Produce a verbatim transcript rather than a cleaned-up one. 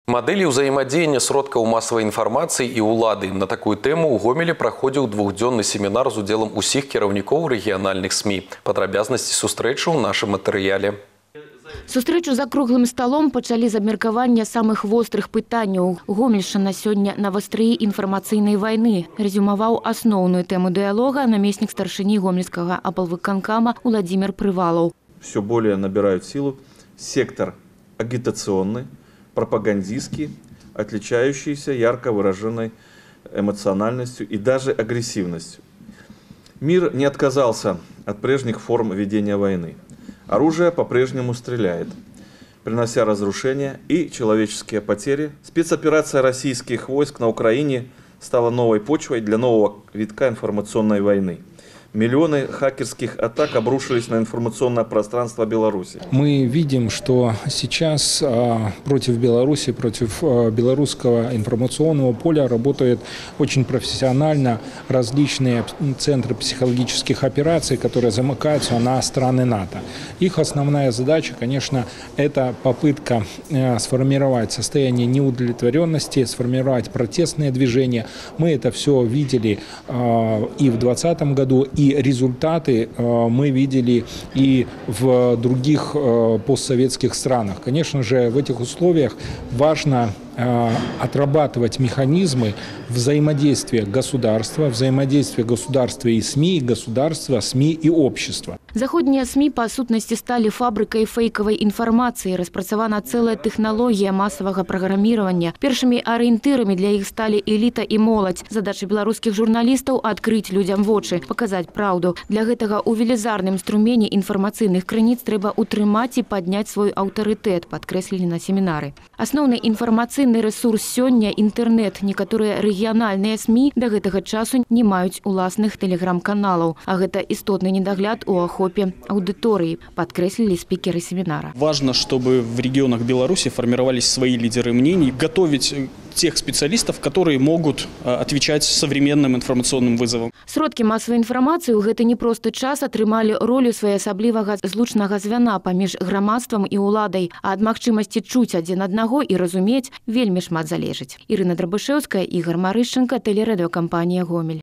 Мадэлі ўзаемадзеяння сродкаў масавай інфармацыі і ўлады. На такую тэму ў Гомелі праходзіў двухдзённы семінар з удзелам усіх кіраўнікоў рэгіянальных СМІ. Падрабязнасці сустрэчы ў нашым матэрыяле. Сустрэчу за круглым сталом пачалі з абмеркавання самых вострых пытанняў. Гомельшчына сёння на вастрыі інфармацыйнай вайны. Резюмаваў асноўную тэму дыялога намеснік старшыні гомельскага аблвыканкама Владимир Привалов. Все более набирают силу сектор агитационный, пропагандистский, отличающийся ярко выраженной эмоциональностью и даже агрессивностью. Мир не отказался от прежних форм ведения войны. Оружие по-прежнему стреляет, принося разрушения и человеческие потери. Спецоперация российских войск на Украине стала новой почвой для нового витка информационной войны. Миллионы хакерских атак обрушились на информационное пространство Беларуси. Мы видим, что сейчас против Беларуси, против белорусского информационного поля работают очень профессионально различные центры психологических операций, которые замыкаются на страны НАТО. Их основная задача, конечно, это попытка сформировать состояние неудовлетворенности, сформировать протестные движения. Мы это все видели и в двадцатом году, и результаты мы видели и в других постсоветских странах. Конечно же, в этих условиях важно отрабатывать механизмы взаимодействия государства, взаимодействия государства и СМИ, государства, СМИ и общества. Заходнія СМІ, па сутнасці, сталі фабрыкай фейкавай інфармацыі. Распрацавана цэлая тэхналогія масавага праграміравання. Першымі арыентырамі для іх сталі эліта і моладзь. Задача беларускіх журналістаў – адкрыць людзям вочы, паказаць праўду. Для гэтага ў велізарным струмене інфармацыйных крыніц трэба ўтрымаць і падняць свой аўтарытэт, падкрэслілі на семінары. Асноўны інфармацыйны ресурс сёння – інтэрнэт. Некаторыя рэгіянальныя СМІ да гэтага часу не маюць уласных тэлеграм-каналаў. А гэта істотны недагляд у ахопе аудитории, подкреслили спикеры семинара. Важно, чтобы в регионах Беларуси формировались свои лидеры мнений, готовить тех специалистов, которые могут отвечать современным информационным вызовам. Сродкі масавай інфармацыі ў гэты непросты час атрымалі ролю своеасаблівага злучнага звяна паміж грамадствам і ўладай, а ад магчымасці чуць адзін аднаго і разумець вельмі шмат залежыць. Ірына Драбышэўская, Ігор Марышченко, тэлерадыёкампанія Гомель.